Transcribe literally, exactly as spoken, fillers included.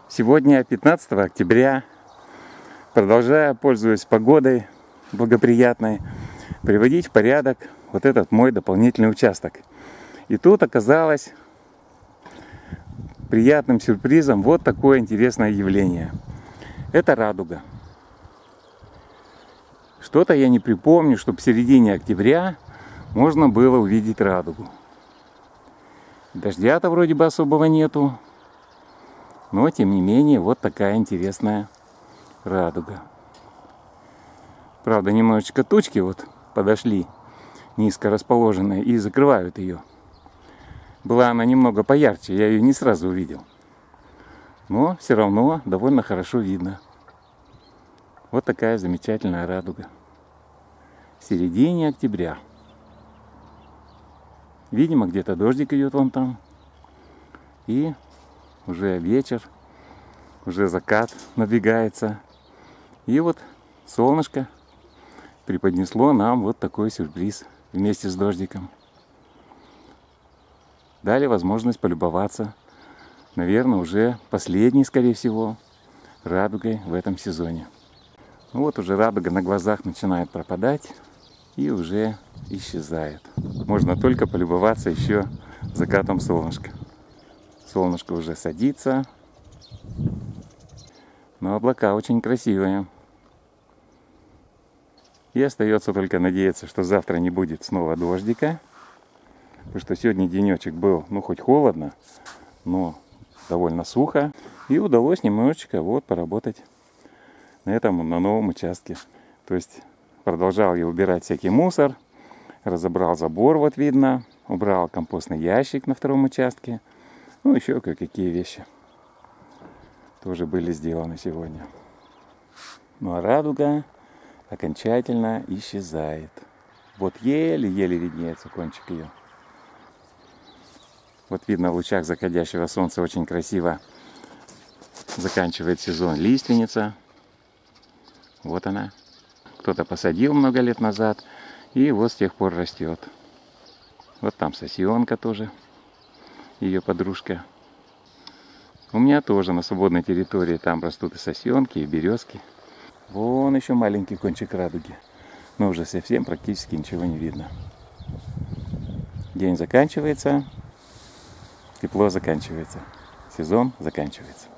Сегодня пятнадцатое октября, продолжая, пользуясь погодой благоприятной, приводить в порядок вот этот мой дополнительный участок. И тут оказалось приятным сюрпризом вот такое интересное явление. Это радуга. Что-то я не припомню, чтобы в середине октября можно было увидеть радугу. Дождя-то вроде бы особого нету. Но, тем не менее, вот такая интересная радуга. Правда, немножечко тучки вот подошли, низко расположенные, и закрывают ее. Была она немного поярче, я ее не сразу увидел. Но все равно довольно хорошо видно. Вот такая замечательная радуга. В середине октября. Видимо, где-то дождик идет вон там. И уже вечер, уже закат надвигается. И вот солнышко преподнесло нам вот такой сюрприз вместе с дождиком. Дали возможность полюбоваться, наверное, уже последней, скорее всего, радугой в этом сезоне. Ну вот уже радуга на глазах начинает пропадать и уже исчезает. Можно только полюбоваться еще закатом солнышка. Солнышко уже садится, но облака очень красивые. И остается только надеяться, что завтра не будет снова дождика. Потому что сегодня денечек был, ну хоть холодно, но довольно сухо. И удалось немножечко вот поработать на этом, на новом участке. То есть продолжал я убирать всякий мусор, разобрал забор, вот видно, убрал компостный ящик на втором участке. Ну, еще кое-какие вещи тоже были сделаны сегодня. Ну, а радуга окончательно исчезает. Вот еле-еле виднеется кончик ее. Вот видно, в лучах заходящего солнца очень красиво заканчивает сезон лиственница. Вот она. Кто-то посадил много лет назад, и вот с тех пор растет. Вот там сосенка тоже. Ее подружка. У меня тоже на свободной территории там растут и сосенки, и березки. Вон еще маленький кончик радуги. Но уже совсем практически ничего не видно. День заканчивается, тепло заканчивается, сезон заканчивается.